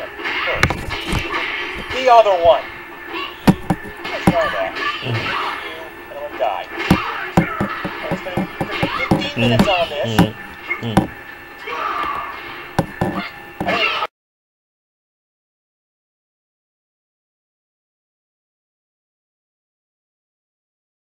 first. The other one. Let's try that. You, and I'm gonna die. I'm spending 15 minutes on this.